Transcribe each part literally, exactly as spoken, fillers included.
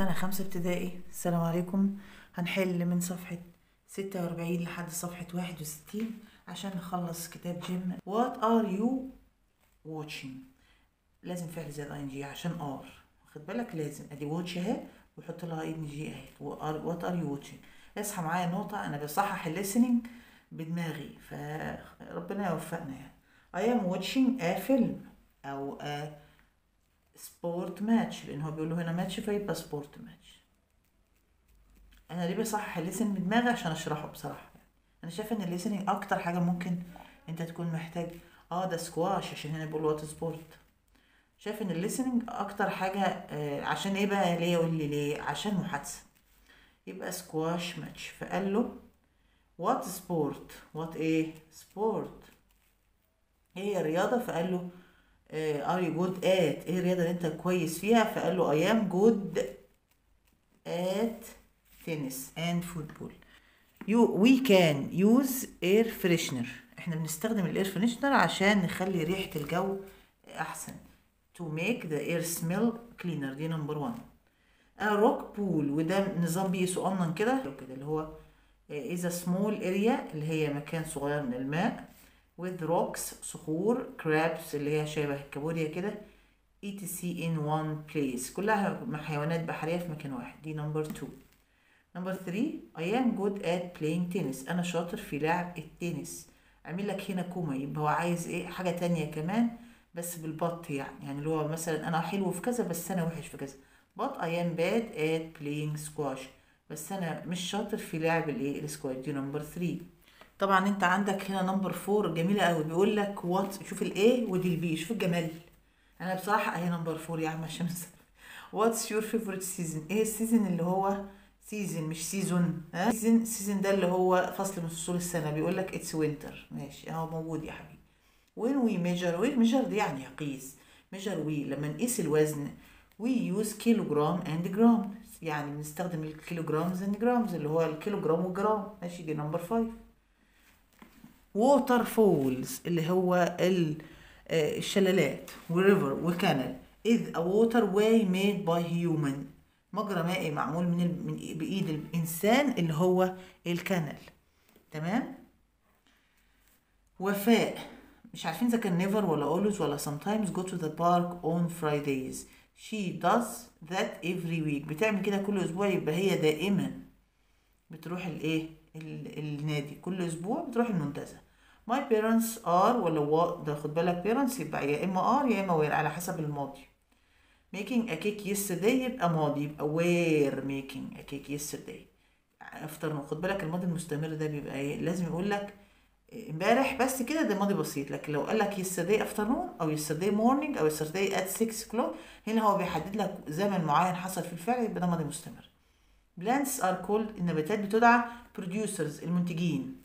سنة خمسة ابتدائي. السلام عليكم. هنحل من صفحة ستة وأربعين لحد صفحة واحد وستين عشان نخلص كتاب جيم. What are you watching؟ لازم فعل زائد اي ان جي عشان ار، واخد بالك؟ لازم ادي واتش اهي ويحط لها اي ان جي اهي. وات ار يو واتشنج. اصحى معايا نقطة، انا بصحح الليسننج بدماغي، فربنا يوفقنا يعني. I am watching a film او a سبورت ماتش، لان هو بيقول له هنا ماتش فيبقى سبورت ماتش. انا ليه بصحح الليسن بدماغي؟ عشان اشرحه بصراحه. انا شايفه ان الليسننج اكتر حاجه ممكن انت تكون محتاج. اه ده سكواش عشان هنا بيقول وات سبورت. شايف ان الليسننج اكتر حاجه. آه عشان ايه بقى؟ ليه؟ يقول لي ليه؟ عشان محادثه. يبقى سكواش ماتش. فقال له وات سبورت. وات ايه؟ سبورت. ايه الرياضه؟ فقال له ار يو جود ات. ايه الرياضه اللي انت كويس فيها؟ فقال له اي ام جود ات تنس اند فوتبول. يو وي كان يوز اير فريشنر. احنا بنستخدم الاير فريشنر عشان نخلي ريحه الجو احسن. to make the air smell cleaner. دي نمبر واحد. a rock pool، وده نظام بي صغنن كده كده اللي هو is a small area اللي هي مكان صغير من الماء with rocks صخور crabs اللي هي شبه الكابوريا كده etc in one place. كلها حيوانات بحرية في مكان واحد. دي نمبر اتنين. نمبر تلاتة I am good at playing tennis. أنا شاطر في لعب التنس. أعمل لك هنا كوما، يبقى هو عايز إيه؟ حاجة تانية كمان بس بالبط يعني. يعني اللي هو مثلا أنا حلو في كذا بس أنا وحش في كذا. but I am bad at playing squash. بس أنا مش شاطر في لعب الإيه؟ السكواش. دي نمبر تلاتة. طبعا أنت عندك هنا نمبر أربعة جميلة أوي. بيقول لك وات. شوف الإيه ودي البي، شوف الجمال. أنا بصراحة أهي نمبر أربعة يا عم الشمس. what's your favorite season؟ ايه السيزون اللي هو سيزون مش سيزون؟ ها سيزون. سيزون ده اللي هو فصل من فصول السنه. بيقول لك اتس وينتر. ماشي اهو موجود يا حبيبي. when we measure. وين measure دي يعني يقيس. measure we لما نقيس الوزن we use kilogram and gram. يعني بنستخدم الكيلوغرامز and grams اللي هو الكيلوغرام والجرام. ماشي دي نمبر خمسة. water falls اللي هو الشلالات وريفر وكانال is a waterway made by human. مجرى مائي معمول من, ال... من بإيد الإنسان اللي هو الكانال. تمام. وفاء مش عارفين إذا كان never ولا always ولا sometimes go to the park on Fridays. she does that every week. بتعمل كده كل أسبوع. يبقى هي دائما بتروح الإيه ال... النادي. كل أسبوع بتروح المنتزه. my parents are ولا what. ده خد بالك parents يبقى يا إما are يا إما were على حسب الماضي. making a cake yesterday يبقى ماضي. يبقى were making a cake yesterday. افترض خد بالك الماضي المستمر ده بيبقى ايه؟ لازم يقول لك امبارح بس كده، ده ماضي بسيط. لكن لو قال لك yesterday afternoon او yesterday morning او yesterday at six o'clock هنا هو بيحدد لك زمن معين حصل في الفعل، يبقى ده ماضي مستمر. plants are called. النباتات بتدعى producers المنتجين.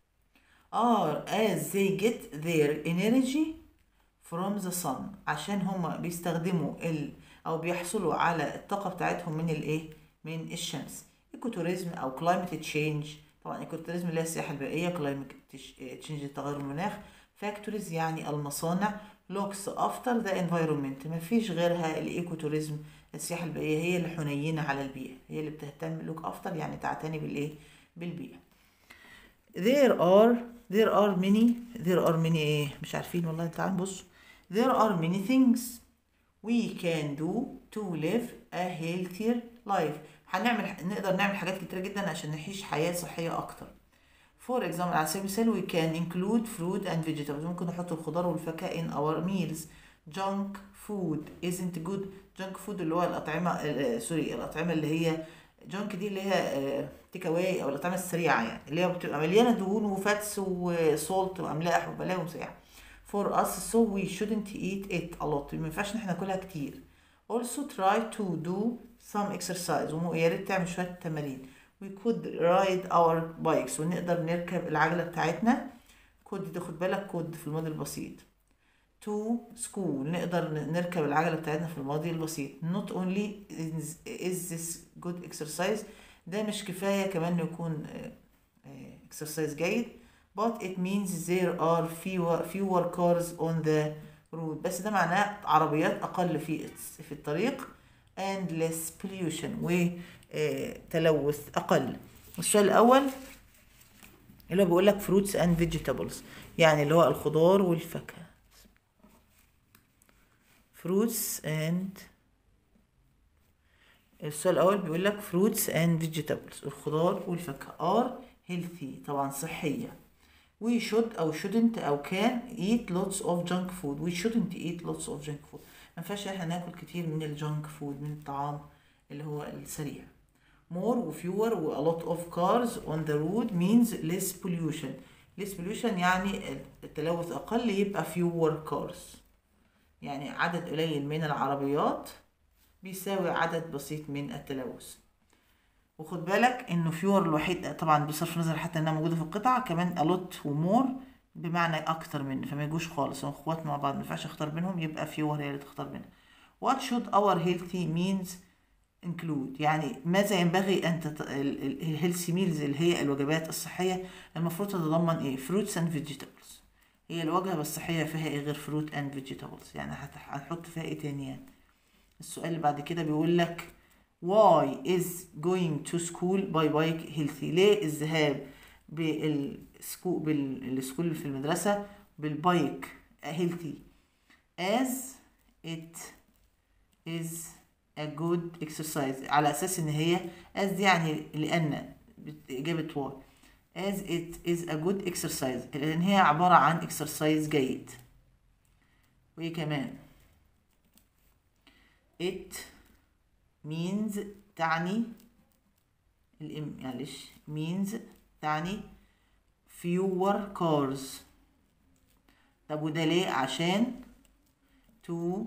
are as they get their energy from the sun. عشان هما بيستخدموا ال او بيحصلوا على الطاقة بتاعتهم من الايه؟ من الشمس. ايكوتوريزم او climate change. طبعا ايكوتوريزم اللي هي السياحة البيئية. climate change تغير المناخ. factories يعني المصانع. looks after the environment. مفيش غيرها الايكوتوريزم السياحة البيئية هي اللي حنينة على البيئة، هي اللي بتهتم. look after يعني تعتني بالايه؟ بالبيئة. there are there are many there are many ايه؟ مش عارفين والله. تعال بص. there are many things we can do to live a healthier life. هنعمل نقدر نعمل حاجات كتيرة جدا عشان نعيش حياة صحية أكتر. for example على سبيل المثال we can include fruit and vegetables. ممكن نحط الخضار والفاكهة in our meals. junk food isn't good. junk food اللي هو الأطعمة سوري الأطعمة اللي هي جانك دي اللي هي تيك اواي او الأطعمة السريعة يعني، اللي هي بتبقى مليانة دهون وفاتس وسولت وأملاح وبلاوي ومسيحة. for us so we shouldn't eat it a lot. ما ينفعش ان احنا ناكلها كتير. also try to do some exercise. ويا ريت تعمل شوية تمارين. we could ride our bikes. ونقدر نركب العجلة بتاعتنا. could تاخد بالك could في الماضي البسيط. to school نقدر نركب العجلة بتاعتنا في الماضي البسيط. not only is, is this good exercise. ده مش كفاية كمان يكون exercise جيد. but it means there are fewer fewer cars on the road. بس ده معناه عربيات أقل في في الطريق. and less pollution وتلوث أقل. السؤال الأول اللي هو بيقول لك fruits and vegetables، يعني اللي هو الخضار والفاكهة. fruits and السؤال الأول بيقول لك fruits and vegetables، الخضار والفاكهة are healthy طبعا صحية. we should أو shouldn't أو can eat lots of junk food. we shouldn't eat lots of junk food، ما ينفعش احنا ناكل كتير من الجانك فود، من الطعام اللي هو السريع. more و fewer و a lot of cars on the road means less pollution. less pollution يعني التلوث أقل، يبقى fewer cars يعني عدد قليل من العربيات بيساوي عدد بسيط من التلوث. وخد بالك انه فيور الوحيد طبعا بصرف النظر حتى انها موجوده في القطعه، كمان الوت ومور بمعنى اكتر من، فما يجوش خالص، هم اخوات مع بعض ما ينفعش اختار بينهم، يبقى فيور هي اللي تختار بينها. what should our healthy means include، يعني ماذا ينبغي ان تت... الهيلثي ميلز اللي هي الوجبات الصحيه المفروض تتضمن ايه؟ fruits and vegetables. هي الوجبه الصحيه فيها ايه غير fruit and vegetables؟ يعني هتحط فيها ايه تاني يعني؟ السؤال اللي بعد كده بيقول لك why is going to school by bike healthy؟ ليه الذهاب بالسكو بالسكول في المدرسة بالبايك healthy؟ as it is a good exercise، على أساس إن هي as دي يعني لأن إجابة why as it is a good exercise، لأن هي عبارة عن exercise جيد. وإيه كمان؟ it means تعني الام معلش means تعني fewer cars. طب وده ليه؟ عشان to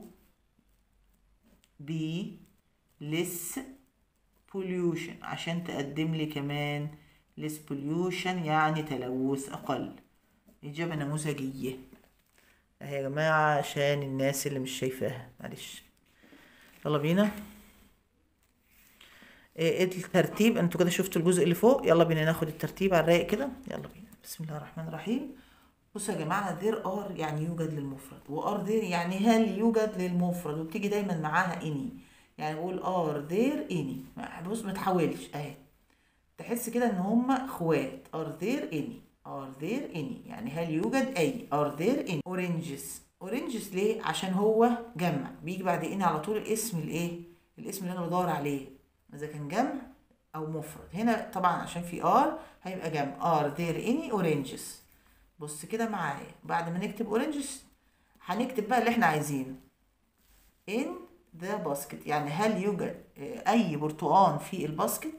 be less pollution، عشان تقدم لي كمان less pollution يعني تلوث أقل. إجابة نموذجية اهي يا جماعة عشان الناس اللي مش شايفاها، معلش. يلا بينا ايه الترتيب، انتوا كده شفتوا الجزء اللي فوق، يلا بينا ناخد الترتيب على الرايق كده، يلا بينا. بسم الله الرحمن الرحيم. بصوا يا جماعه there are يعني يوجد للمفرد، و are there يعني هل يوجد للمفرد، وبتيجي دايما معاها any، يعني بقول are there any. بص ما تحاولش اهي، تحس كده ان هما اخوات. are there any are there any يعني هل يوجد اي. are there any oranges. oranges ليه؟ عشان هو جمع، بيجي بعد any على طول الاسم الايه، الاسم اللي انا بدور عليه اذا كان جمع او مفرد. هنا طبعا عشان في ار هيبقى جمع. are there any oranges. بص كده معايا، بعد ما نكتب oranges هنكتب بقى اللي احنا عايزينه in the basket، يعني هل يوجد اي برتقان في الباسكت.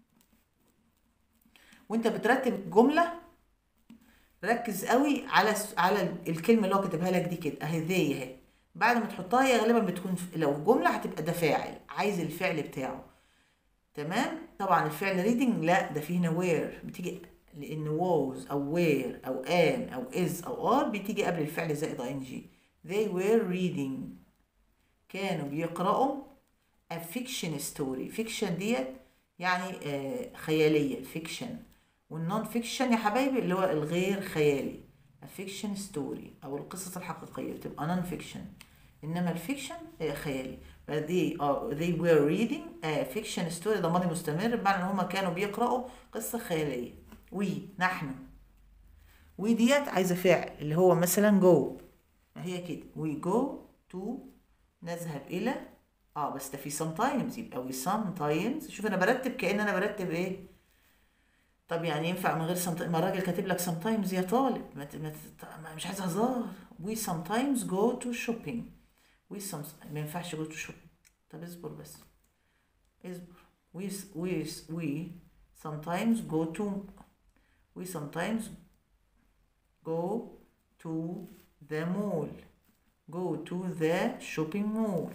وانت بترتب الجمله ركز قوي على على الكلمه اللي هو كاتبها لك دي كده اهي، ذي اهي، بعد ما تحطها هي غالبا بتكون لو جمله هتبقى ده فاعل، عايز الفعل بتاعه. تمام. طبعا الفعل reading لا، ده فيه هنا where بتيجي، لان was او were او am او is او are بتيجي قبل الفعل زائد ing. they were reading كانوا بيقرأوا a fiction story. fiction ديت يعني آه خيالية fiction، والنون فيكشن يا حبايبي اللي هو الغير خيالي. a fiction story او القصص الحقيقية بتبقى نون فيكشن، انما الفيكشن آه خيالي. they are they were reading a fiction story ده ماضي مستمر بمعنى ان هما كانوا بيقرأوا قصة خيالية. وي نحن، وي ديت عايزة فعل اللي هو مثلا go، ما هي كده we go to نذهب إلى اه بس ده في sometimes يبقى we sometimes. شوف انا برتب كأن انا برتب ايه. طب يعني ينفع من غير sometimes؟ ما الراجل كاتب لك sometimes يا طالب، ما ما مش عايز هزار. we sometimes go to shopping. we some ما ينفعش go to shopping. طب اصبر بس اصبر. we we we sometimes go to we sometimes go to the mall. go to the shopping mall.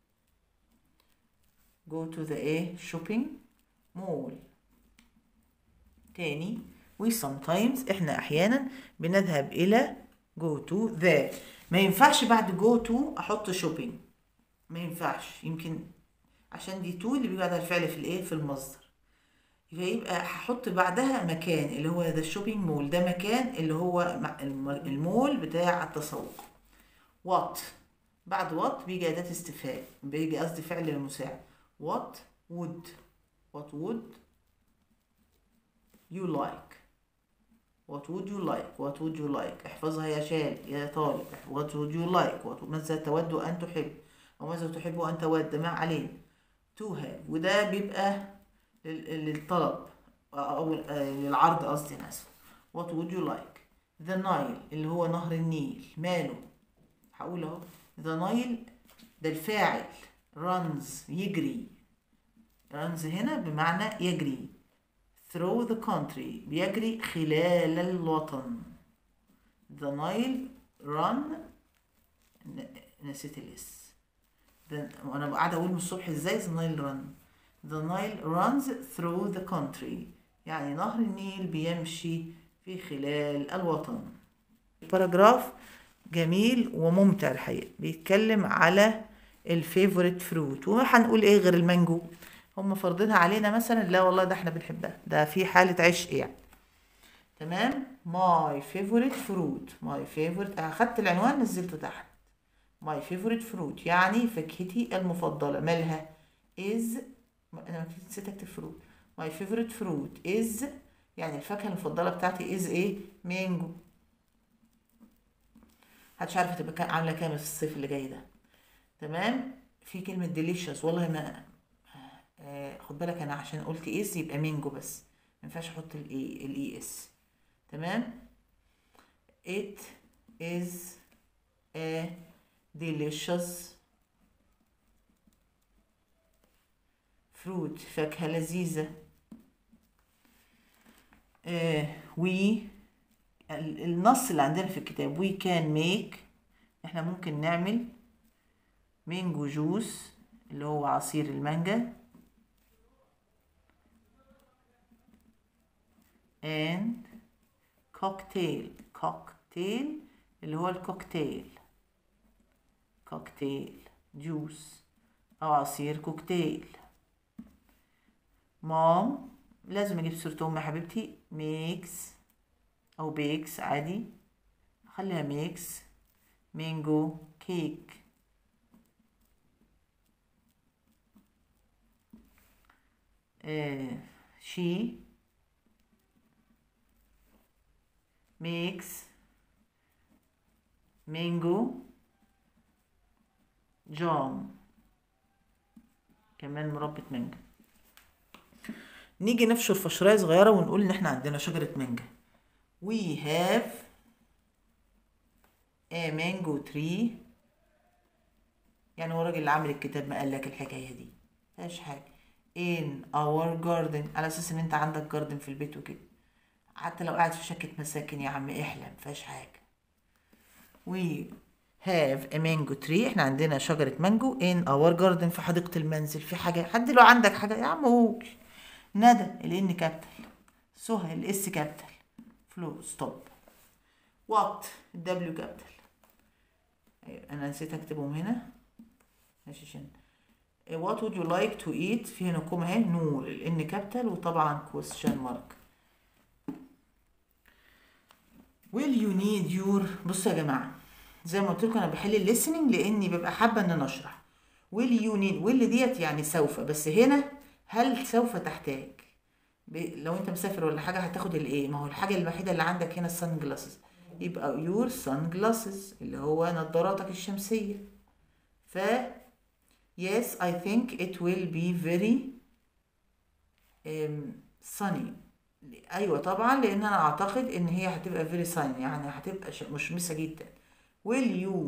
go to the ايه shopping mall. تاني we sometimes احنا احيانا بنذهب الى go to the. ما ينفعش بعد go to احط shopping، ما ينفعش، يمكن عشان دي to اللي بيجي بعدها الفعل في الايه في المصدر، فيبقى هحط بعدها مكان اللي هو the shopping mall، ده مكان اللي هو المول بتاع التسوق. what بعد what بيجي اداة استفهام، بيجي قصدي فعل المساعد. what would what would you like what would you like what would you like احفظها يا شال يا طالب. what would you like what ماذا تود أن تحب أو ماذا تحب أن تود، ما علينا. to have، وده بيبقى للطلب أو للعرض قصدي، أنا آسف. what would you like the Nile اللي هو نهر النيل ماله؟ هقول اهو the Nile ده الفاعل، runs يجري، runs هنا بمعنى يجري. through the country بيجري خلال الوطن. the Nile run نسيت الاس، وانا قاعده اقول من الصبح ازاي the Nile run the Nile runs through the country، يعني نهر النيل بيمشي في خلال الوطن. باراجراف جميل وممتع الحقيقه، بيتكلم على الفيفوريت فروت. وهنقول ايه غير المانجو؟ هم فرضينها علينا مثلا؟ لا والله ده احنا بنحبها، ده في حالة عشق يعني. تمام. my favorite fruit my favorite اخدت العنوان نزلته تحت. my favorite fruit يعني فاكهتي المفضلة، مالها؟ is انا نسيت اكتب فروت. my favorite fruit is يعني الفاكهة المفضلة بتاعتي is ايه؟ مانجو. محدش عارفة تبقى عاملة كام في الصيف اللي جاي ده. تمام. في كلمة delicious والله ما آه خد بالك انا عشان قلت اس يبقى مينجو بس، ما ينفعش احط الاي الاي اس. تمام. it is a delicious fruit فاكهة لذيذة. آه we النص اللي عندنا في الكتاب we can make احنا ممكن نعمل مانجو جوس اللي هو عصير المانجا and cocktail cocktail اللي هو الكوكتيل كوكتيل جوس او عصير كوكتيل. مام لازم اجيب صورة امي يا حبيبتي. ميكس او بيكس عادي، خليها ميكس مانجو كيك. آه شي ميكس مانجو جام، كمان مربى مانجا. نيجي نفشر فشرايه صغيره ونقول ان احنا عندنا شجره مانجا. we have a mango tree، يعني هو الراجل اللي عامل الكتاب ما قال لك الحكايه دي، مفيهاش حاجه. in our garden على اساس ان انت عندك جاردن في البيت وكده، حتى لو قاعد في شقة مساكن يا عم احلم، مفيهاش حاجة. we have a mango tree احنا عندنا شجرة مانجو in our garden في حديقة المنزل. في حاجة حد لو عندك حاجة يا عم قول. ندى الان كابيتال، سهى الاس كابيتال، فلو ستوب. وات الدبليو كابيتال. انا نسيت اكتبهم هنا ماشي. عشان what would you like to eat في هنا كوما اهي، نور الان كابيتال وطبعا question mark. will you need your بصوا يا جماعه زي ما قلت لكم انا بحل الليسننج لاني ببقى حابه ان انا اشرح. will you need will ديت يعني سوف، بس هنا هل سوف تحتاج ب... لو انت مسافر ولا حاجه هتاخد الايه؟ ما هو الحاجه الوحيده اللي عندك هنا السان جلاسز، يبقى your sun glasses اللي هو نظاراتك الشمسيه. ف yes I think it will be very um, sunny. ايوه طبعا لان انا اعتقد ان هي هتبقى very sunny يعني هتبقى مشمسه جدا. will you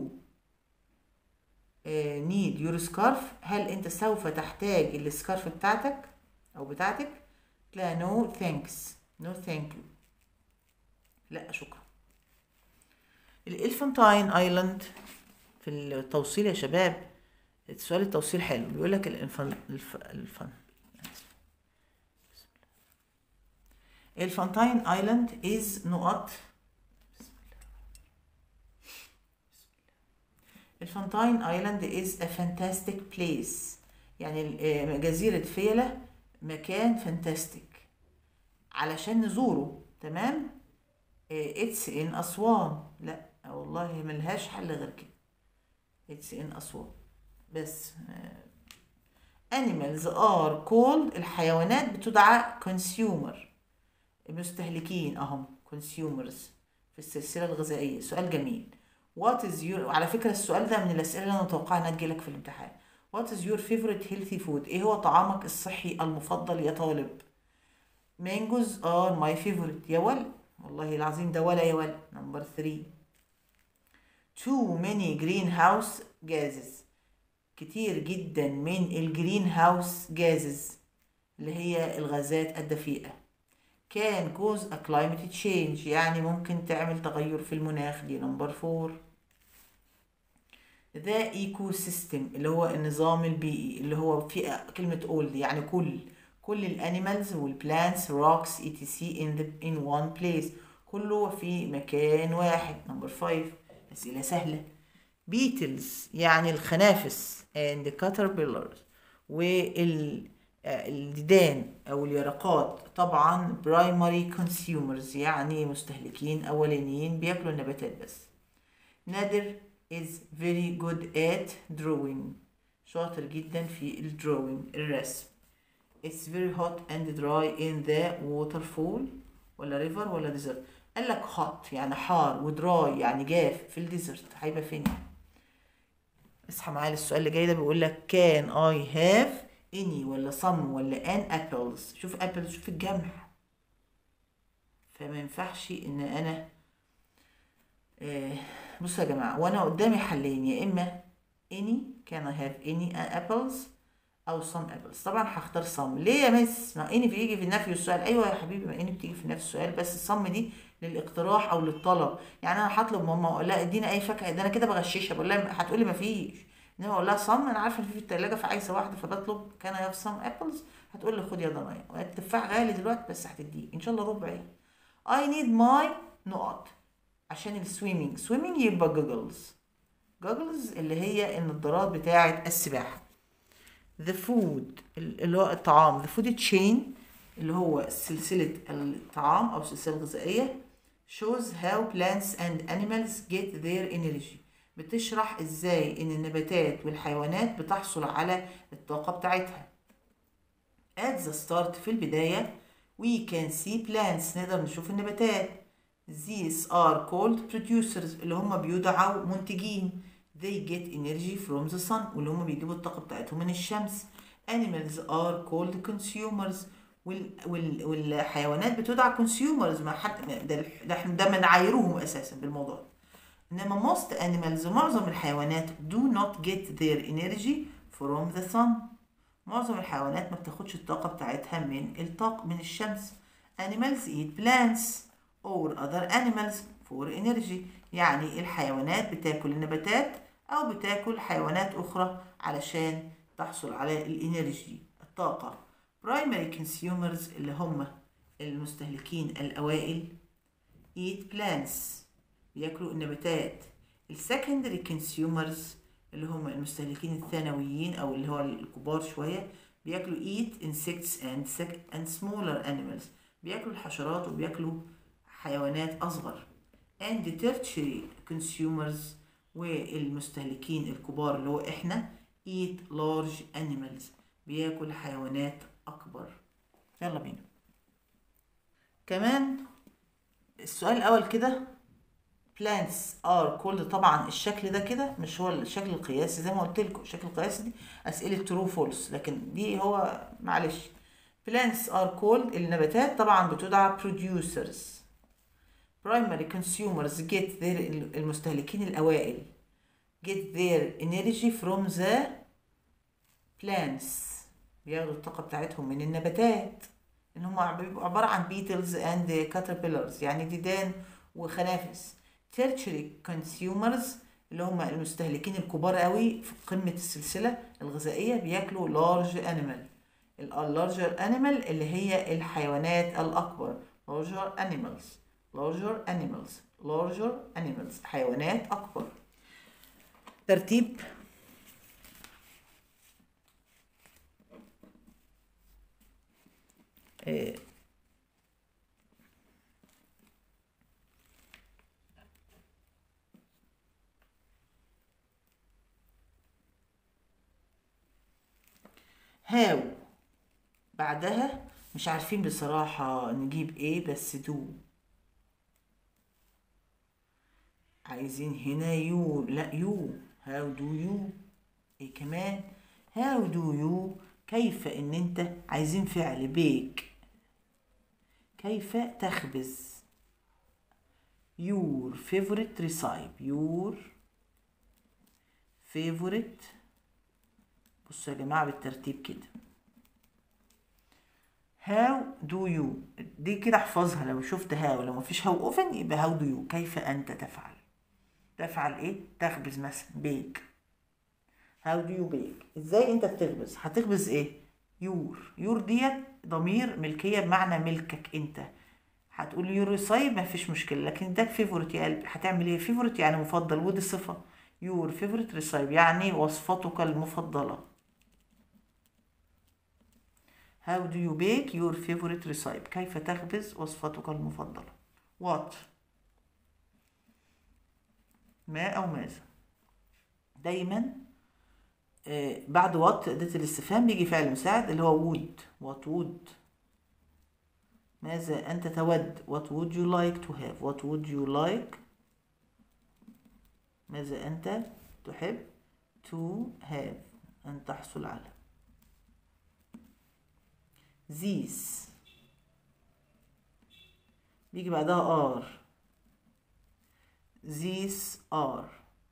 uh, need your scarf هل انت سوف تحتاج السكارف بتاعتك او بتاعتك؟ لا no thanks no thank you لا شكرا. الإلفانتاين ايلاند في التوصيل يا شباب، سؤال التوصيل حلو، بيقول لك الإلفان الف... الفن الفانتاين ايلاند is نقط الفانتاين ايلاند is a fantastic place يعني جزيرة فيلة مكان فانتاستيك علشان نزوره. تمام. it's in أسوان، لا والله ملهاش حل غير كده. it's in أسوان بس. animals are called الحيوانات بتدعى consumer المستهلكين اهم consumers في السلسلة الغذائية. سؤال جميل. what is your وعلى فكرة السؤال ده من الأسئلة اللي أنا متوقعة إنها تجيلك في الامتحان. what is your favorite healthy food؟ إيه هو طعامك الصحي المفضل يا طالب؟ mangoes are my favorite يا ولد والله العظيم ده ولا يا ولد. number three too many greenhouse gases كتير جدا من الجرين هاوس جازز اللي هي الغازات الدفيئة can cause a climate change يعني ممكن تعمل تغير في المناخ. دي نمبر فور. the ecosystem اللي هو النظام البيئي اللي هو في كلمة all يعني كل كل الانيمالز والبلانتس rocks etc in the in one place كله في مكان واحد. نمبر فايف أسئلة سهلة. beetles يعني الخنافس and caterpillars والديدان أو اليرقات طبعا primary consumers يعني مستهلكين أولانيين بياكلوا النباتات بس. نادر is very good at drawing شاطر جدا في الدروينج الرسم. it's very hot and dry in the waterfall ولا river ولا desert. قال لك hot يعني حار ودراي يعني جاف في الديزرت هيبقى فين؟ اصحى معايا للسؤال اللي جاي ده بيقول لك can I have any ولا some ولا an apples. شوف apples شوف الجمع فما ينفعش ان انا آه بصوا يا جماعه وانا قدامي حلين يا اما any can I have any apples او some apples. طبعا هختار some. ليه يا مس؟ ما any بيجي في نفي السؤال. ايوه يا حبيبي ما any بتيجي في نفس السؤال بس some دي للاقتراح او للطلب. يعني انا هطلب ماما اقول لها ادينا اي فاكهه ده انا كده بغششها بقول لها هتقول لي ما فيش انما اقول لها some انا عارفه ان في الثلاجه فعايزه واحده فبطلب can I have some apples هتقول لي خد يا ضنايا التفاح غالي دلوقتي بس هتديه ان شاء الله ربع. I need my نقط عشان السويمنج سويمنج يبقى جوجلز جوجلز اللي هي النظارات بتاعه السباحه. the food اللي هو الطعام the food chain اللي هو سلسلة الطعام أو السلسلة الغذائية shows how plants and animals get their energy بتشرح إزاي إن النباتات والحيوانات بتحصل على الطاقة بتاعتها. at the start في البداية we can see plants نقدر نشوف النباتات. these are called producers اللي هم بيدعوا منتجين. they get energy from the sun واللي هم بيجيبوا الطاقة بتاعتهم من الشمس. animals are called consumers وال وال والحيوانات بتدعى consumers ما حد ده ده ده بنعايرهم اساسا بالموضوع. انما most animals معظم الحيوانات do not get their energy from the sun معظم الحيوانات ما بتاخدش الطاقة بتاعتها من الطاقة من الشمس. animals eat plants or other animals for energy يعني الحيوانات بتاكل النباتات أو بتاكل حيوانات أخرى علشان تحصل على الإنرجي الطاقة. primary consumers اللي هم المستهلكين الأوائل eat plants بياكلوا النباتات. secondary consumers اللي هم المستهلكين الثانويين أو اللي هو الكبار شوية بياكلوا eat insects and, and smaller animals بياكلوا الحشرات وبياكلوا حيوانات أصغر. and tertiary consumers والمستهلكين الكبار اللي هو إحنا eat large animals بياكل حيوانات أكبر. يلا بينا كمان السؤال الأول كده plants are called طبعا الشكل ده كده مش هو الشكل القياسي زي ما قلت لكم الشكل القياسي دي أسئلة true false لكن دي هو معلش plants are called النباتات طبعا بتدعى producers. primary consumers get their المستهلكين الأوائل get their energy from the plants بياخدوا الطاقة بتاعتهم من النباتات إن هم بيبقوا عبارة عن beetles and caterpillars يعني ديدان وخنافس. tertiary consumers اللي هم المستهلكين الكبار قوي في قمة السلسلة الغذائية بياكلوا large animal larger animal اللي هي الحيوانات الأكبر larger animals larger animals larger animals حيوانات أكبر. ترتيب إيه. هاو بعدها مش عارفين بصراحة نجيب ايه، بس دو. عايزين هنا يو، لا يو. هاو دو يو. ايه كمان؟ هاو دو يو، كيف ان انت. عايزين فعل بيك، كيف تخبز. your favorite recipe. your favorite. بصوا يا جماعة بالترتيب كده. how do you دي كده احفظها، لو شفت هاو لو مفيش هاو اوفن يبقى how do you، كيف انت تفعل. تفعل ايه؟ تخبز مثلا بيك. how do you bake، ازاي انت بتخبز. هتخبز ايه؟ your your ديت ضمير ملكية بمعنى ملكك انت. هتقول يور ريسايب مفيش مشكلة، لكن ده فيفورت يا قلبي. هتعمل ايه؟ فيفورت يعني مفضل، ودي صفة. يور فيفورت ريسايب يعني وصفتك المفضلة. How do you bake your favorite recipe؟ كيف تخبز وصفتك المفضلة. what ما أو ماذا. دايما آه بعد what أداة الاستفهام بيجي فعل مساعد اللي هو would. what would، ماذا أنت تود. what would you like to have. what would you like، ماذا أنت تحب to have، أن تحصل على. these بيجي بعدها are. these are،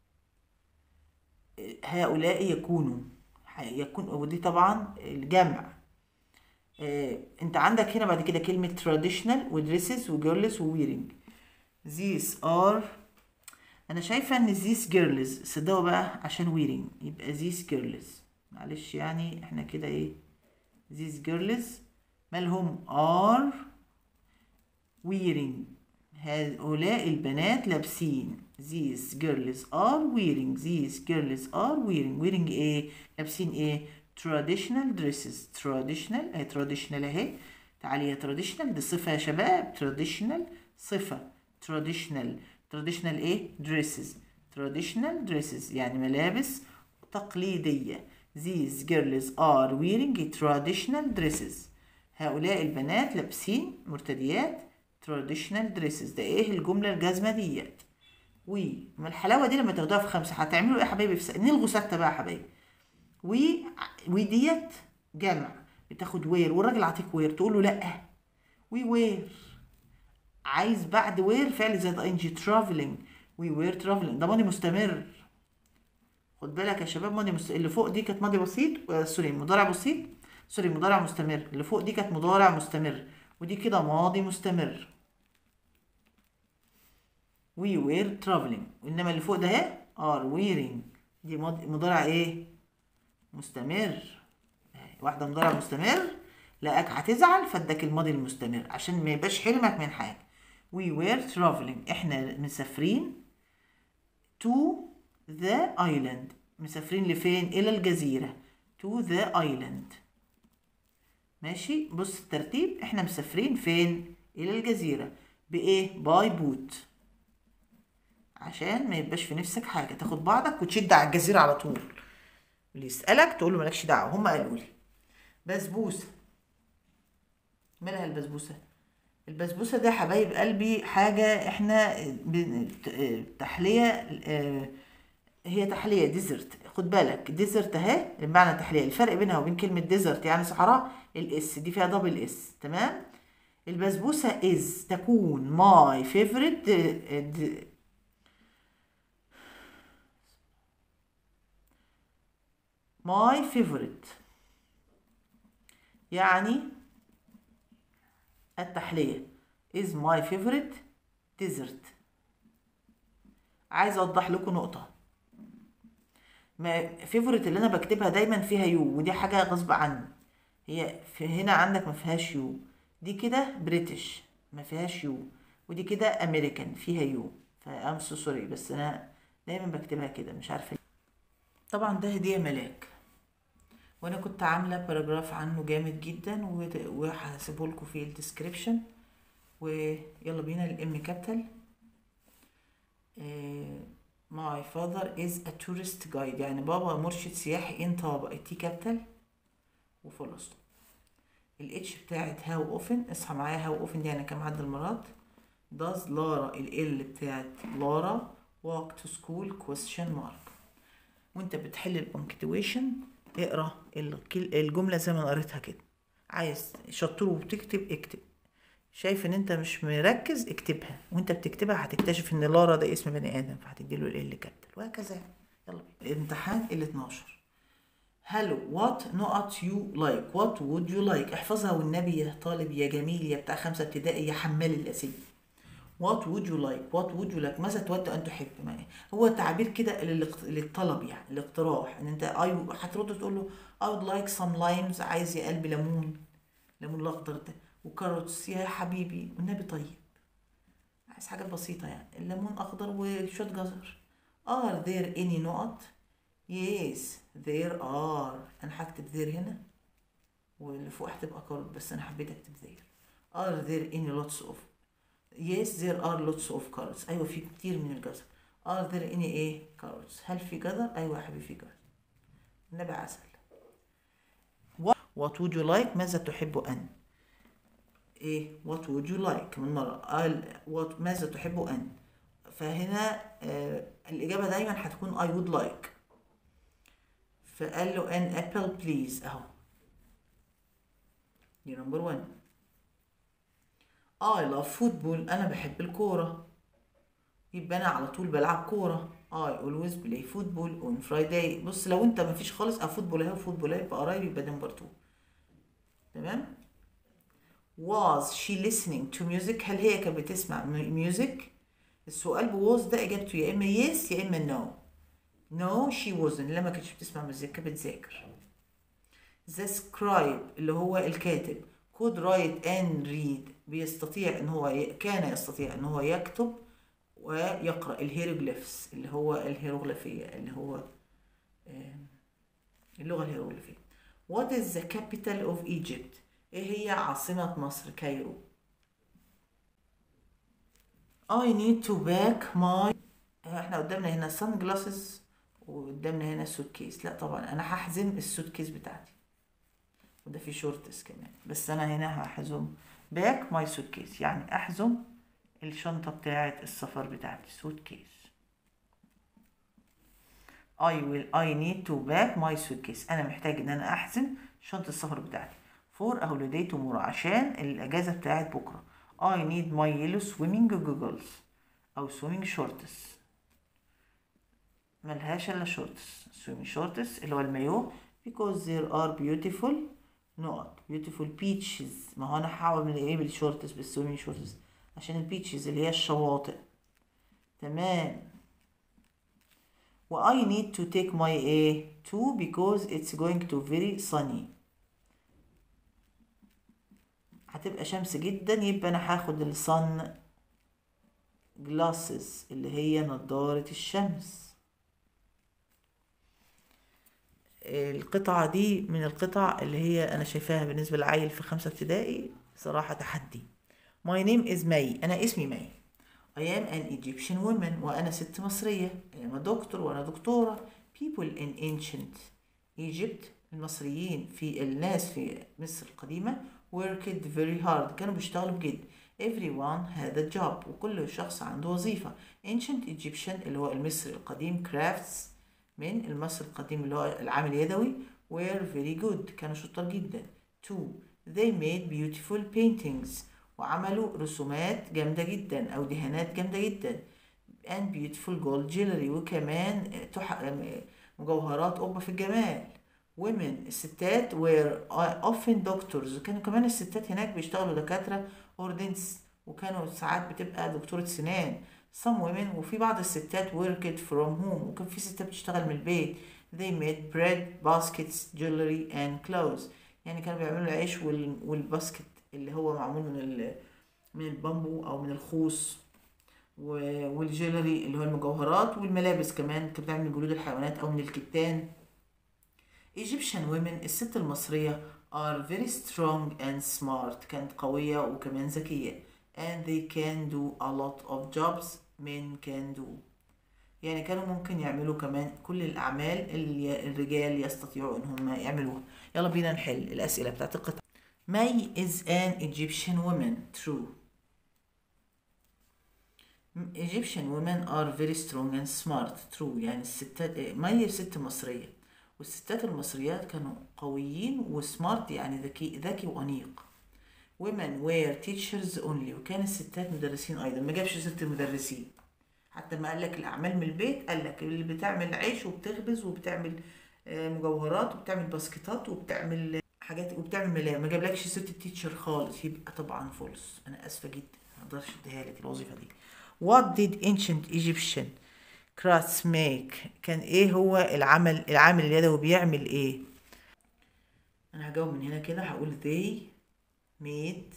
هؤلاء يكونوا. يكون ودي طبعا الجمع. اه انت عندك هنا بعد كده كلمة traditional ودريسز وجيرلز وويرنج. these are، انا شايفة ان these girls صدقوا بقى عشان ويرنج يبقى these girls. معلش يعني احنا كده ايه. these girls مالهم are wearing، هؤلاء البنات لابسين. these girls are wearing. these girls are wearing. wearing ايه؟ لابسين ايه؟ traditional dresses. traditional اهي traditional اهي. تعالي يا traditional دي صفة يا شباب. traditional صفة. traditional traditional ايه؟ dresses. traditional dresses يعني ملابس تقليدية. these girls are wearing traditional dresses. هؤلاء البنات لابسين مرتديات traditional dresses. ده ايه الجملة الجازمة ديت. وي من الحلاوة دي لما تاخدوها في خمسة هتعملوا ايه يا حبايبي؟ في س... نلغوا ستة بقى يا حبايبي. وي وي ديت جمع بتاخد وير، والراجل عاطيك وير تقول له لا. وي وير. عايز بعد وير فعل زائد اي ان جي. traveling. وي وير traveling ده ماضي مستمر. خد بالك يا شباب ماضي مست... اللي فوق دي كانت ماضي بسيط آه سوري مضارع بسيط سوري مضارع مستمر. اللي فوق دي كانت مضارع مستمر، ودي كده ماضي مستمر. we were traveling. انما اللي فوق ده اهي are wearing دي مضارع ايه؟ مستمر. واحده مضارع مستمر لقاك هتزعل فادك الماضي المستمر عشان ما يبقاش حلمك من حاجه. we were traveling احنا مسافرين to the island. مسافرين لفين؟ الى الجزيره. to the island. ماشي. بص الترتيب، احنا مسافرين فين؟ الى الجزيره. بايه؟ باي بوت. عشان ما يبقاش في نفسك حاجه تاخد بعضك وتشد على الجزيره على طول. اللي يسالك تقول له مالكش دعوه هم قالوا لي. بسبوسه. مالها البسبوسه؟ البسبوسه ده حبايب قلبي حاجه احنا تحليه. هي تحليه ديزرت. خد بالك ديزرت اهي بمعنى تحليه. الفرق بينها وبين كلمه ديزرت يعني صحراء الاس دي فيها دبل اس. تمام. البسبوسه از تكون ماي فيفورت ماي فيفورت يعني التحلية is my favorite dessert. عايز اوضح لكم نقطة. ما favorite اللي انا بكتبها دايما فيها يو، ودي حاجة غصب عني. هي في هنا عندك ما فيهاش يو. دي كده بريتش ما فيهاش يو، ودي كده امريكان فيها يو. فام سو سوري بس انا دايما بكتبها كده مش عارفة. طبعا ده هدية ملاك، وانا كنت عامله باراجراف عنه جامد جدا وهسيبه لكم في الديسكريبشن. ويلا بينا الام كابيتال. my father is a tourist guide يعني بابا مرشد سياحي. ان طابق التي كابيتال وفول ستوب. الاتش بتاعت هاو اوفن، اصحى معايا، هاو اوفن دي يعني كام عدد المرات. does لارا، ال بتاعت لارا walk to school question mark. وانت بتحل البنكتويشن اقرا الجمله زي ما انا قريتها كده. عايز شطور وبتكتب اكتب، شايف ان انت مش مركز اكتبها، وانت بتكتبها هتكتشف ان لارا ده اسم بني ادم فهتديله ال كابيتال وهكذا. يلا بينا الامتحان ال اتناشر. هلو وات نوت يو لايك وات وود يو لايك. احفظها والنبي يا طالب يا جميل يا بتاع خمسه ابتدائي يا حمال الاسئله. وات وود يو لايك وات وود يو لايك ماذا تود ان تحب. هو تعبير كده للطلب يعني الاقتراح، ان انت اي هترد تقول له I would like some limes، عايز يا قلبي ليمون، ليمون الاخضر ده، وكاروتس يا حبيبي والنبي طيب، عايز حاجات بسيطه يعني، الليمون اخضر وشويه جزر. are there any نقط. yes there are. انا هكتب there هنا واللي فوق هتبقى كارت بس انا حبيت اكتب there. are there any lots of. yes there are lots of carrots. ايوه في كتير من الجزر. are there any ايه carrots. هل في جزر. ايوه يا حبيبي في جزر. النبي عسل. what would you like ماذا تحب ان. ايه what would you like من مرة قال what ماذا تحب ان. فهنا آه الاجابة دايما هتكون I would like. فقال له an apple please اهو دي نمبر واحد. I love football انا بحب الكورة، يبقى انا على طول بلعب كورة. I always play football on Friday. بص لو انت مفيش خالص اه فوتبول اهي وفوتبول اهي يبقى قرايب يبقى نمبر اتنين. تمام. was she listening to music. هل هي كانت بتسمع ميوزك. السؤال بواز ده اجابته يا اما yes يا اما no. no she wasn't لما ما كانتش بتسمع مزيكا بتذاكر. the scribe اللي هو الكاتب could write and read بيستطيع ان هو ي... كان يستطيع ان هو يكتب ويقرأ الهيروغليفز اللي هو الهيروغليفية اللي هو اللغة الهيروغليفية. what is the capital of Egypt. ايه هي عاصمة مصر. كايرو. I need to pack my. احنا قدامنا هنا sun glasses وقدامنا هنا سوت كيس. لا طبعا انا هحزم السوت كيس بتاعتي وده في شورتس كمان، بس انا هنا هحزم باك ماي سوت كيس يعني احزم الشنطة بتاعت السفر بتاعتي سوت كيس. I will I need to pack my suitcase. انا محتاج ان انا احزم شنطة السفر بتاعتي for a holiday tomorrow عشان الاجازة بتاعت بكرة. I need my yellow swimming goggles او swimming shorts. ملهاش الا shorts swimming shorts اللي هو المايو because there are beautiful نقط beautiful beaches. ما هو انا هحاول من ايه بالشورتس بالسويمنج شورتس عشان البيتشز اللي هي الشواطئ. تمام. و I need to take my A to because it's going to very sunny. هتبقى شمس جدا يبقى انا هاخد الصن glasses اللي هي نظارة الشمس. القطعة دي من القطع اللي هي انا شايفاها بالنسبة للعيل في خمسة ابتدائي صراحة تحدي. My name is May. انا اسمي ماي. I am an Egyptian woman. وأنا ست مصرية. I am a doctor وأنا دكتورة. People in ancient Egypt المصريين في الناس في مصر القديمة worked very hard كانوا بيشتغلوا بجد. Everyone had a job وكل شخص عنده وظيفة. Ancient Egyptian اللي هو المصري القديم crafts من المصري القديم اللي هو العمل اليدوي were very good كانوا شطار جدا. Two they made beautiful paintings وعملوا رسومات جامدة جدا أو دهانات جامدة جدا. and beautiful gold jewelry وكمان مجوهرات قمة في الجمال. women الستات were often doctors كانوا كمان الستات هناك بيشتغلوا دكاترة or dentists وكانوا ساعات بتبقى دكتورة سنان. some women وفي بعض الستات worked from home وكان في ستات بتشتغل من البيت. they made bread baskets jewelry and clothes يعني كانوا بيعملوا العيش والباسكت اللي هو معمول من من البامبو او من الخوص والجيلري اللي هو المجوهرات والملابس كمان كانت بتعمل من جلود الحيوانات او من الكتان. Egyptian women الست المصرية are very strong and smart كانت قوية وكمان ذكية and they can do a lot of jobs men can do يعني كانوا ممكن يعملوا كمان كل الأعمال اللي الرجال يستطيعوا إن هم يعملوها. يلا بينا نحل الأسئلة بتاعت القطعة. May is an Egyptian woman. True. Egyptian women are very strong and smart. True. يعني الستات مي ست مصرية، والستات المصريات كانوا قويين وسمارت يعني ذكي ذكي وأنيق. women were teachers only. وكان الستات مدرسين أيضا، ما جابش ست المدرسين. حتى ما قال لك الأعمال من البيت، قال لك اللي بتعمل عيش وبتخبز وبتعمل مجوهرات وبتعمل باسكتات وبتعمل حاجات وبتعمل ملاية، ما جابلكش ست التيتشر خالص. يبقى طبعا فولس. أنا آسفة جدا، ما اقدرش اديها لك الوظيفة دي. What did ancient Egyptian crafts make؟ كان ايه هو العمل العامل اليدوي بيعمل ايه؟ أنا هجاوب من هنا كده، هقول they made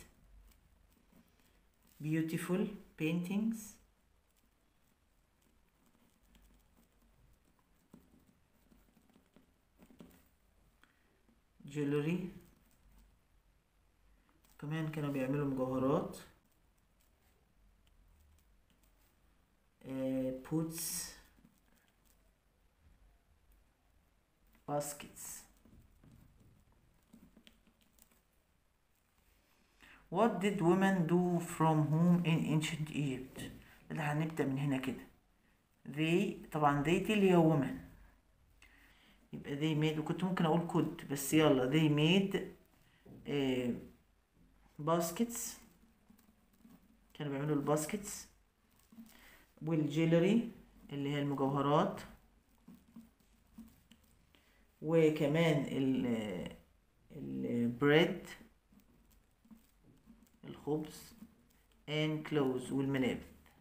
beautiful paintings jewelry. كمان كانوا بيعملوا مجوهرات. uh, puts baskets. What did women do from home in ancient Egypt؟ اللي هنبدأ من هنا كده. they طبعا they دي اللي هي women، يبقى they made، وكنت ممكن اقول could بس يلا they made uh, baskets. كانوا بيعملوا الباسكتس والجيلري اللي هي المجوهرات، وكمان ال البريد الخبز and clothes والملابس.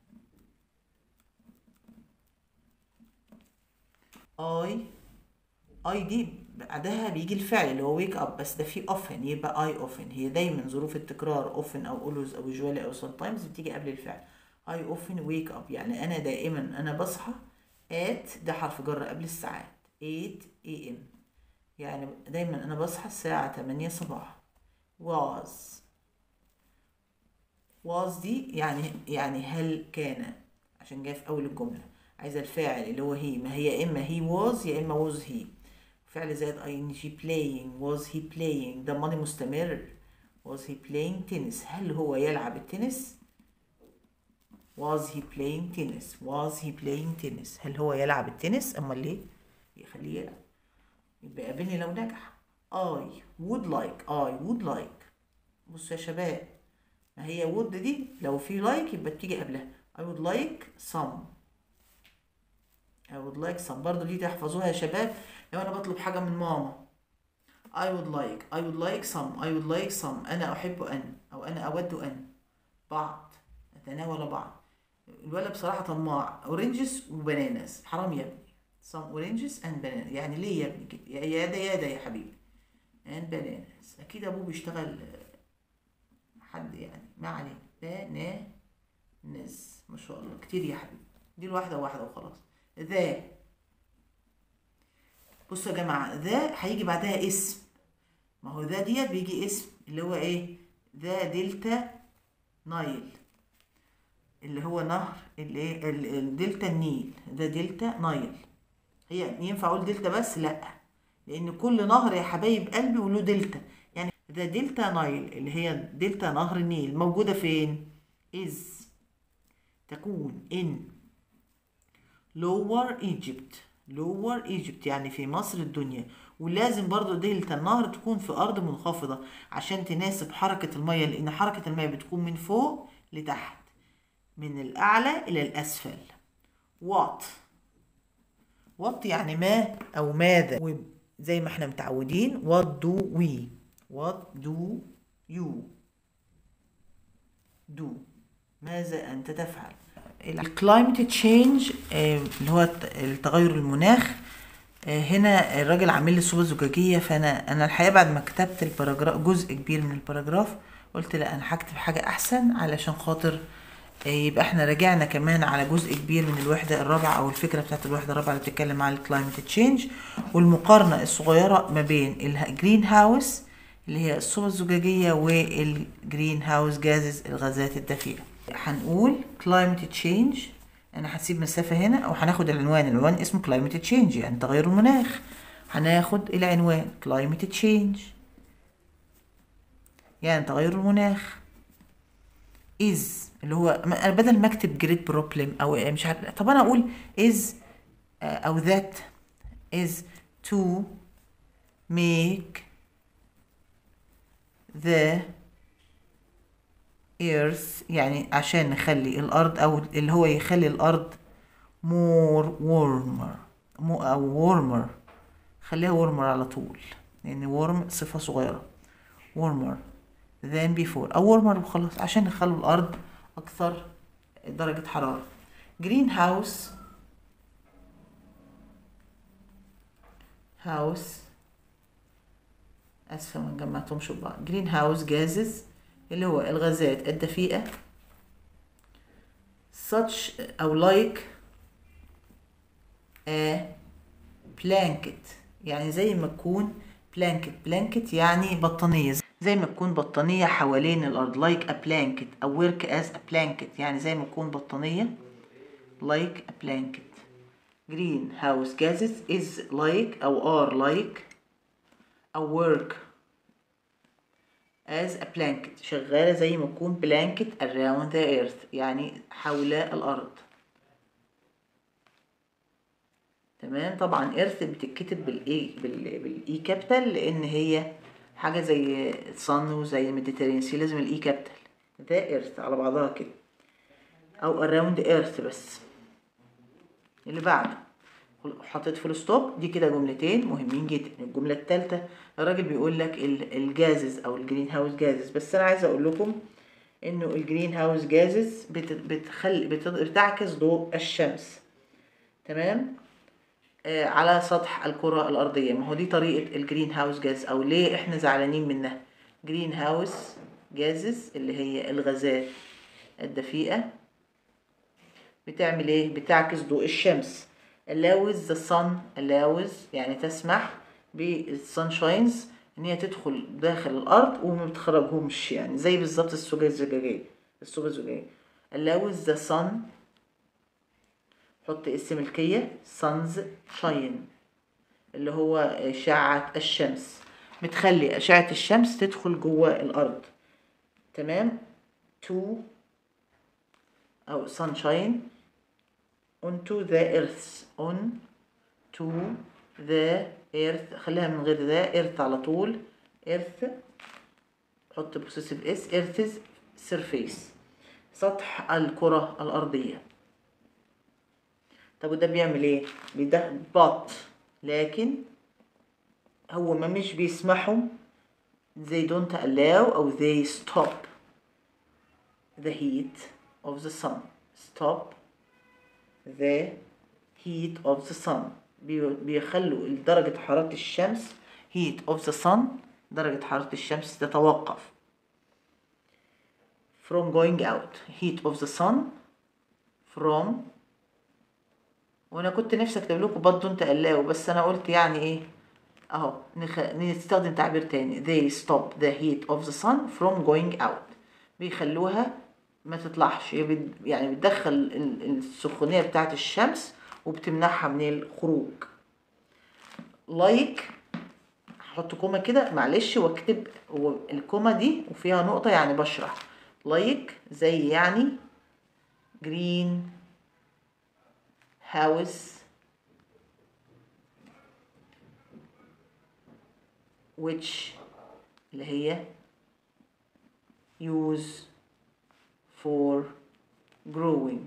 I I دي بعدها بيجي الفعل اللي هو wake up، بس ده فيه often، يبقى I often. هي دايما ظروف التكرار often أو always أو usually أو sometimes بتيجي قبل الفعل. I often wake up يعني أنا دائما أنا بصحى. at ده حرف جر قبل الساعات eight a m يعني دايما أنا بصحى الساعة تمانية صباحا. was was دي يعني يعني هل كان، عشان جاي في أول الجملة. عايزة الفاعل اللي هو هي، ما هي يا إما he was يا إما was he. فعل زائد ing playing. was he playing ده ماضي مستمر. was he playing tennis هل هو يلعب التنس؟ was he playing tennis was he playing tennis هل هو يلعب التنس؟ أما ليه يخليه يلعب. يبقى قابلني لو نجح. I would like I would like. بصوا يا شباب، ما هي would دي لو في like يبقى تيجي قبلها. I would like some I would like some برضو دي تحفظوها يا شباب لو أنا بطلب حاجة من ماما. I would like I would like some I would like some أنا أحب أن أو أنا أود أن بعض أتناول بعض. الولد بصراحة طماع. oranges وبناناس حرام يا ابني. some oranges and bananas يعني ليه يا ابني كده؟ يا ده يا ده يا حبيبي. and bananas أكيد أبوه بيشتغل حد يعني، ما علينا. bananas ما شاء الله كتير يا حبيبي. دي الواحدة واحدة وخلاص. ذا بصوا يا جماعة، ذا هيجي بعدها اسم. ما هو ذا ديت بيجي اسم اللي هو ايه؟ ذا دلتا نايل اللي هو نهر الايه الدلتا النيل. ذا دلتا نايل. هي ينفع اقول دلتا بس؟ لا، لان كل نهر يا حبايب قلبي وله دلتا. يعني ذا دلتا نايل اللي هي دلتا نهر النيل موجودة فين؟ إز تكون in lower Egypt. lower Egypt يعني في مصر الدنيا. ولازم برضو دلتا النهر تكون في أرض منخفضة عشان تناسب حركة المية، لأن حركة المية بتكون من فوق لتحت، من الأعلى إلى الأسفل. what what يعني ما أو ماذا، وزي ما احنا متعودين what do we what do you do ماذا أنت تفعل. الكلايمت تشينج اللي هو التغير المناخ، هنا الراجل عامل لي صوبة زجاجية، فانا انا الحقيقه بعد ما كتبت الباراجراف جزء كبير من الباراجراف قلت لا انا هكتب حاجه احسن علشان خاطر يبقى احنا راجعنا كمان على جزء كبير من الوحده الرابعه او الفكره بتاعت الوحده الرابعه اللي بتتكلم عن الكلايمت تشينج والمقارنه الصغيره ما بين الجرين هاوس اللي هي الصوبة الزجاجيه والجرين هاوس جازز الغازات الدفيئه. هنقول climate change انا هسيب مسافة هنا وهناخد العنوان. العنوان اسمه climate change يعني تغير المناخ. هناخد العنوان climate change يعني تغير المناخ. is اللي هو انا بدل ما اكتب great problem او مش عارف، طب انا اقول is او that is to make the earth يعني عشان نخلي الارض، او اللي هو يخلي الارض more warmer مو او warmer، خليها warmer على طول لان warm صفة صغيرة. warmer than before او warmer وخلاص عشان نخلوا الارض اكثر درجة حرارة. green house house اسفة ما جمعتهمش ببعض. green house gases اللي هو الغازات الدفيئة such أو like a blanket يعني زي ما تكون blanket blanket يعني بطانية، زي ما تكون بطانية حوالين الأرض like a blanket أو work as a blanket يعني زي ما تكون بطانية like a blanket. greenhouse gases is like أو are like أو work as a blanket شغالة زي ما تكون blanket around the earth يعني حول الأرض. تمام. طبعا earth بتتكتب بالاي بالاي كابيتال لان هي حاجه زي sun وزي ميديتيرينيان سي لازم الاي كابيتال. ده earth على بعضها كده او around earth. بس اللي بعده حطيت فول ستوب. دي كده جملتين مهمين جدا. الجمله الثالثه الراجل بيقول لك الجازز او الجرين هاوس جازز، بس انا عايزه اقول لكم انه الجرين هاوس جازز بتخلي بتعكس ضوء الشمس. تمام. على سطح الكرة الأرضية. ما هو دي طريقة الجرين هاوس جاز أو ليه إحنا زعلانين منها. جرين هاوس جازز اللي هي الغازات الدفيئة بتعمل إيه؟ بتعكس ضوء الشمس. allows the sun allows يعني تسمح بالسانشاينز إن هي تدخل داخل الأرض وما بتخرجهمش، يعني زي بالظبط السوجة الزجاجية السوجة الزجاجية. allows the sun حط اسم ملكية sun's shine اللي هو أشعة الشمس، بتخلي أشعة الشمس تدخل جوه الأرض. تمام. to أو sunshine onto the earth on to the earth خليها من غير the earth على طول earth حط possessive s earth's surface سطح الكرة الأرضية. طب وده بيعمل ايه؟ بيدخل but لكن هو ما مش بيسمحوا they don't allow أو they stop the heat of the sun stop the heat of the sun بيخلوا درجة حرارة الشمس heat of the sun درجة حرارة الشمس تتوقف from going out heat of the sun from. وانا كنت نفسي اكتب لكم but don't allow بس انا قلت يعني ايه اهو نخ... نستخدم تعبير تاني they stop the heat of the sun from going out بيخلوها ما تطلعش يعني بتدخل السخونية بتاعت الشمس وبتمنعها من الخروج. like هحط كومة كده معلش واكتب الكومة دي وفيها نقطة يعني بشرح like زي يعني green house which اللي هي use for growing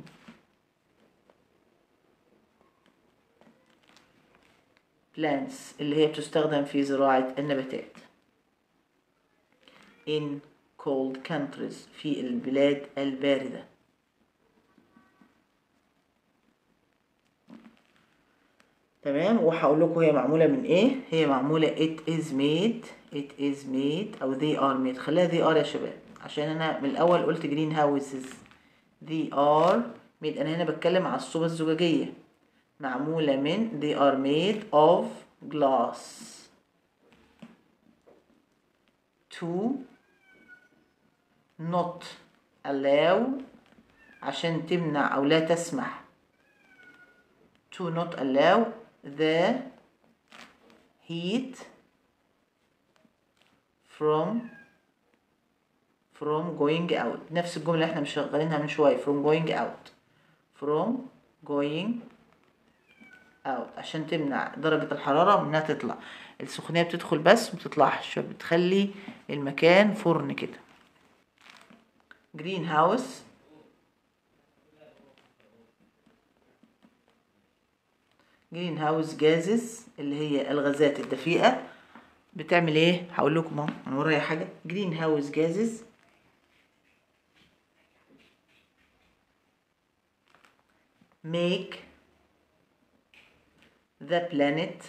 plants اللي هي بتستخدم في زراعة النباتات in cold countries في البلاد الباردة. تمام. وهقول لكم هي معمولة من ايه. هي معمولة it is made it is made او they are made خليها they are يا شباب عشان انا من الاول قلت green houses they are made. انا هنا بتكلم على الصوبة الزجاجية معمولة من they are made of glass to not allow عشان تمنع او لا تسمح to not allow the heat from from going out. نفس الجملة اللي احنا مشغلينها من شوية from going out from going out عشان تمنع درجة الحرارة منها تطلع. السخونية بتدخل بس متطلعش، فبتخلي المكان فرن كده. green house green house gases اللي هي الغازات الدفيئة بتعمل ايه؟ هقول لكم اهو انا ورايا حاجة. green house gases make the planet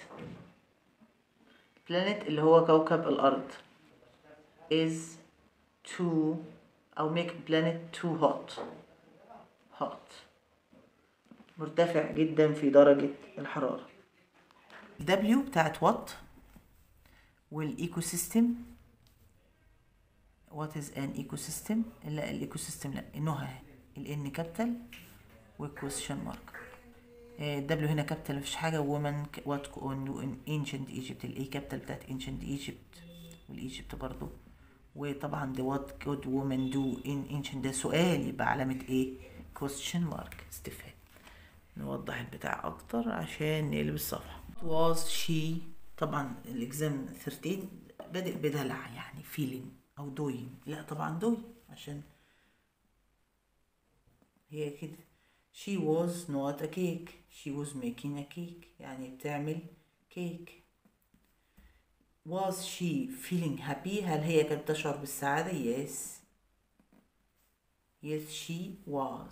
planet اللي هو كوكب الأرض is too أو make planet too hot hot مرتفع جدا في درجة الحرارة. W بتاعت what والإيكو سيستم. what is an ecosystem؟ لا الإيكو سيستم لا إنها الإن كابيتال والكويستشن مارك. الدبليو هنا كابيتال مفيش حاجة. وومن وات ان ancient Egypt الاي كابيتال بتاعت ancient Egypt والايجيبت برضو. وطبعا the what could women do in ancient ده سؤال يبقى علامة ايه؟ question mark استفهام. نوضح البتاع اكتر عشان نقلب الصفحة. was she طبعا الاكزام ثلاثة عشر بادئ بدلع يعني feeling او doing. لا طبعا doing عشان هي كده. she was not a cake she was making a cake يعني بتعمل كيك. was she feeling happy هل هي كانت تشعر بالسعادة؟ yes yes she was.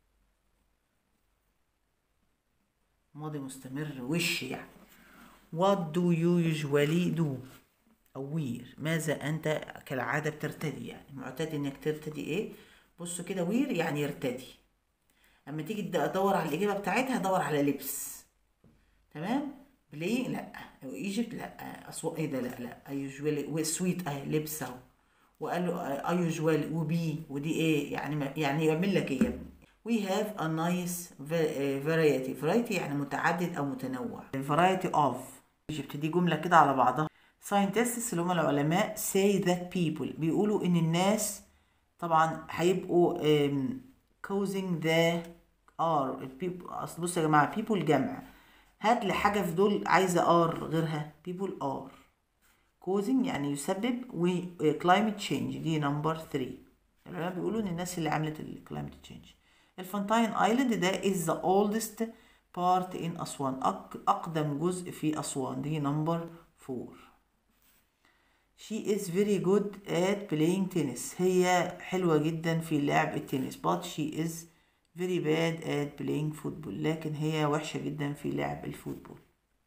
ماضي مستمر وش يعني. what do you usually do أو wear ماذا أنت كالعادة بترتدي يعني معتاد إنك ترتدي إيه؟ بصوا كده wear يعني يرتدي. اما تيجي تدور على الاجابه بتاعتها دور على لبس. تمام. بلاي لا ايجيبت لا اصوات ايه ده لا لا يوجوالي وسويت اهي لبس اهو. وقال له اي يوجوالي وبي ودي ايه يعني يعني يعمل لك ايه يا ابني. we have a nice variety variety يعني متعدد او متنوع. variety of ايجيبت دي جمله كده على بعضها. scientists اللي هم العلماء say that people بيقولوا ان الناس طبعا هيبقوا causing the are people. اصل بصوا يا جماعه people جمع. هات لي حاجه في دول عايزه are غيرها. people are causing يعني يسبب و climate change دي نمبر ثلاثة. العلماء بيقولوا ان الناس اللي عملت ال climate change. الفانتاين ايلاند ده is the oldest part in أسوان اقدم جزء في أسوان دي نمبر أربعة. she is very good at playing tennis هي حلوة جدا في لعب التنس. but she is very bad at playing football لكن هي وحشة جدا في لعب الفوتبول.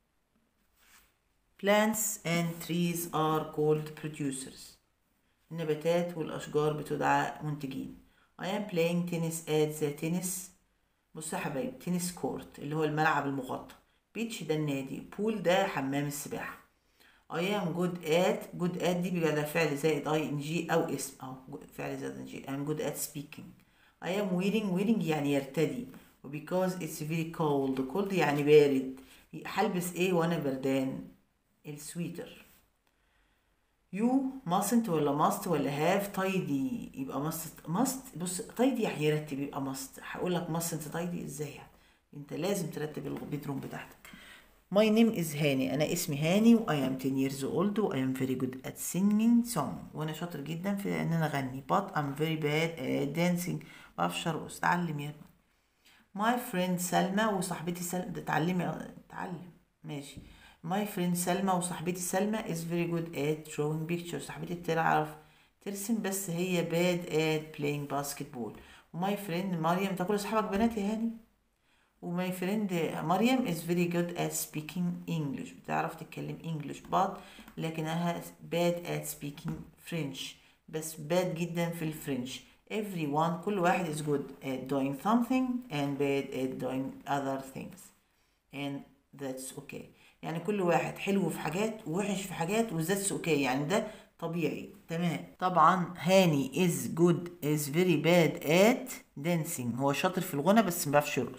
plants and trees are called producers النباتات والأشجار بتدعى منتجين. I am playing tennis at the tennis بصوا يا حبايب تنس كورت اللي هو الملعب المغطى. beach ده النادي. pool ده حمام السباحة. I am good at good at دي بيبقى فعل زائد ing أو اسم أو فعل زائد ing. I am good at speaking. I am wearing wearing يعني يرتدي. because it's very cold cold يعني بارد. هلبس ايه وانا بردان؟ السويتر. you mustn't ولا must ولا have tidy يبقى must must بص tidy يعني يرتب يبقى must. هقول لك mustn't tidy ازاي يعني؟ انت لازم ترتب البيدروم بتاعتك. My name is هاني أنا اسمي هاني و I am ten years old و I am very good at singing song وأنا شاطر جدا في إن أنا أغني. but I'm very bad at dancing بعرفش أرقص. اتعلم يا ابني. my friend سلمى وصاحبتي سلمى ده اتعلمي اتعلم ماشي. my friend سلمى وصاحبتي سلمى is very good at drawing pictures صاحبتي بتعرف ترسم بس هي bad at playing basketball. my friend مريم تاكل أصحابك بنات يا هاني. وماي فريند مريم is very good at speaking English بتعرف تتكلم English but لكنها bad at speaking French بس bad جدا في الفرنش. everyone كل واحد is good at doing something and bad at doing other things and that's okay يعني كل واحد حلو في حاجات ووحش في حاجات و that's okay يعني ده طبيعي. تمام. طبعا هاني is good is very bad at dancing هو شاطر في الغنى بس ما بيعرفش يرقص.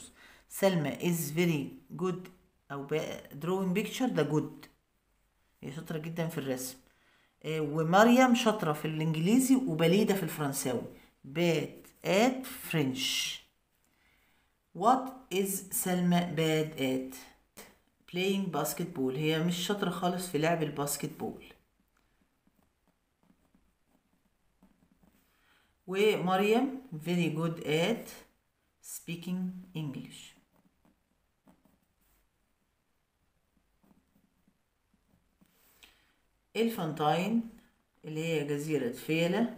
سلمى is very good أو drawing picture ده good، هي شاطرة جدا في الرسم. ومريم شاطرة في الإنجليزي وبليدة في الفرنساوي. bad at French. What is سلمى bad at؟ playing basketball، هي مش شاطرة خالص في لعب الباسكتبول. ومريم very good at speaking English. الفانتاين اللي هي جزيرة فيلا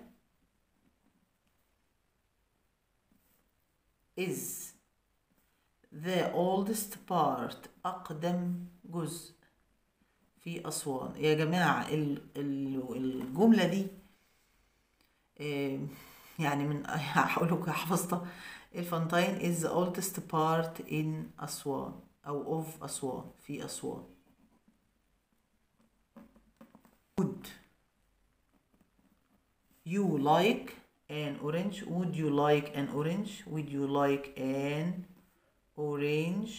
is the oldest part، أقدم جزء في أسوان. يا جماعة الجملة دي يعني من هقولك حفظتها. الفانتاين is the oldest part in أسوان أو of أسوان، في أسوان. would you like an orange؟ would you like an orange؟ would you like an orange؟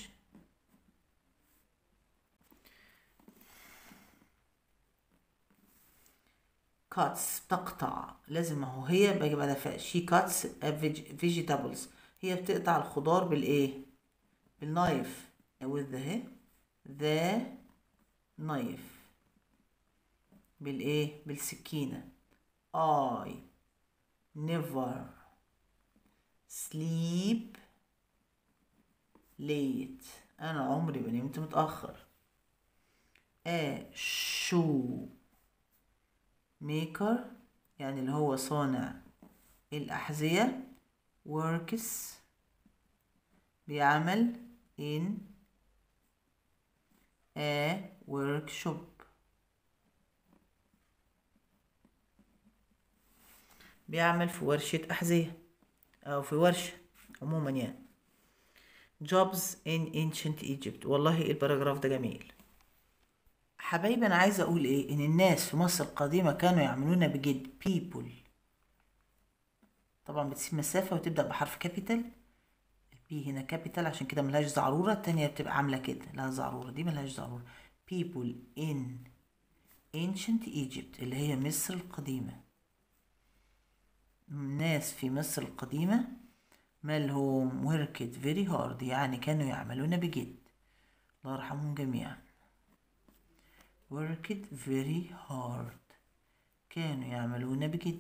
cuts تقطع، لازم اهو هي باجي بعدها فعل. she cuts vegetables، هي بتقطع الخضار بالايه؟ بالنايف with the the knife، بالايه؟ بالسكينة. I never sleep late، انا عمري ما نمت متأخر. a shoe maker يعني اللي هو صانع الأحذية. works بيعمل in a workshop، بيعمل في ورشة أحذية أو في ورشة عموما يعني. jobs in ancient Egypt، والله الباراجراف ده جميل. حبايبي أنا عايزة أقول إيه؟ إن الناس في مصر القديمة كانوا يعملون بجد. people طبعا بتسيب مسافة وتبدأ بحرف كابيتال. البي هنا كابيتال عشان كده ملهاش زعرورة، التانية بتبقى عاملة كده لها زعرورة، دي ملهاش زعرورة. people in ancient Egypt اللي هي مصر القديمة. الناس في مصر القديمة مالهم worked very hard يعني كانوا يعملون بجد. الله يرحمهم جميعا. worked very hard كانوا يعملون بجد.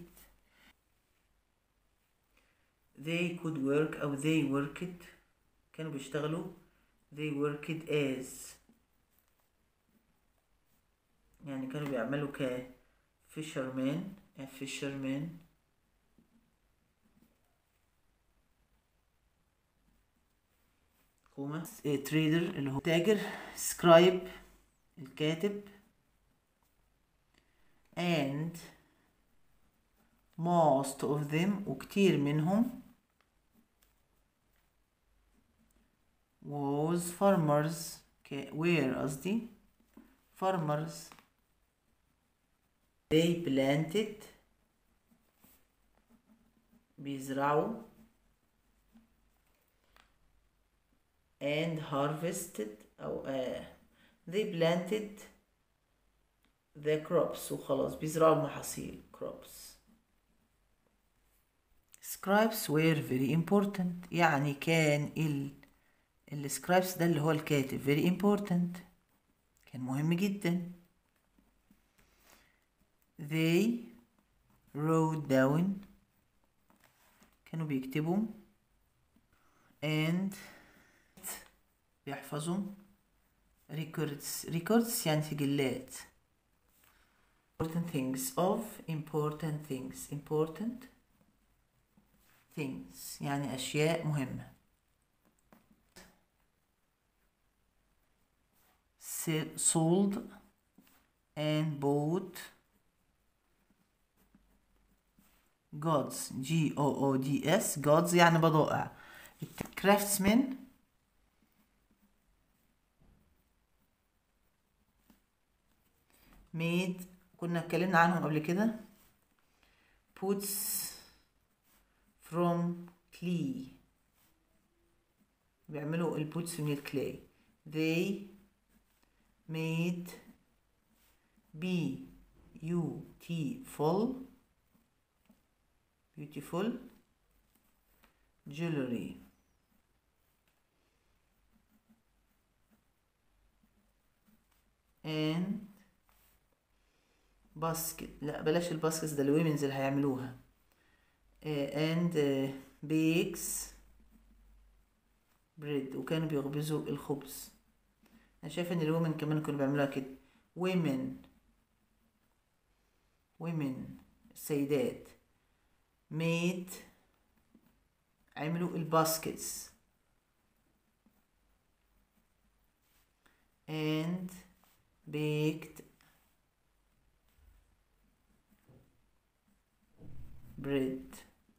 they could work أو they worked كانوا بيشتغلوا. they worked as يعني كانوا بيعملوا ك fisherman a fisherman. كوما trader اللي هو تاجر. scribe الكاتب. and most of them وكتير منهم was farmers were قصدي farmers. they planted بيزرعوا and harvested أو uh, they planted the crops وخلاص بيزرعوا المحاصيل crops. scribes were very important يعني كان ال السكرايبس ده اللي هو الكاتب very important كان مهم جدا. they wrote down كانوا بيكتبوا and بيحفظوا records records يعني سجلات. important things of important things important things يعني أشياء مهمة. sold and bought goods G O O D S goods يعني بضائع. craftsman made كنا اتكلمنا عنهم قبل كده. boots from clay بيعملوا البوتس من الكلاي. they made beautiful beautiful jewelry and basket. لا بلاش الباسكتس، ده الويمنز اللي هيعملوها. uh, and uh, bakes bread، وكانوا بيخبزوا الخبز. انا شايفه ان الومن كمان كانوا بيعملوها كده. women women السيدات made عملوا الباسكتس and baked bread.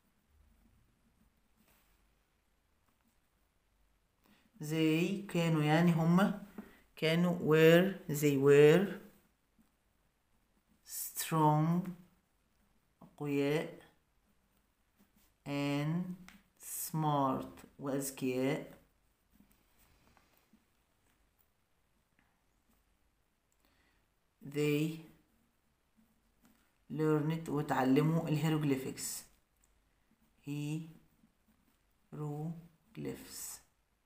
they كانوا يعني هما كانوا were they were strong أقوياء and smart وأذكياء they learned وتعلموا الهيروغليفكس hieroglyphs.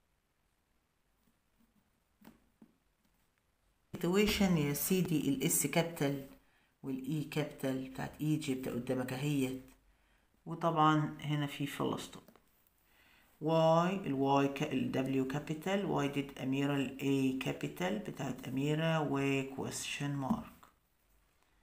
situation يا سيدي، الاس كابيتال والاي كابيتال بتاعت ايجيبت قدامك اهيت، وطبعا هنا في فلسطين. واي الواي الدبليو كابيتال، واي ديد اميرة، الاي كابيتال بتاعت اميرة، و question mark.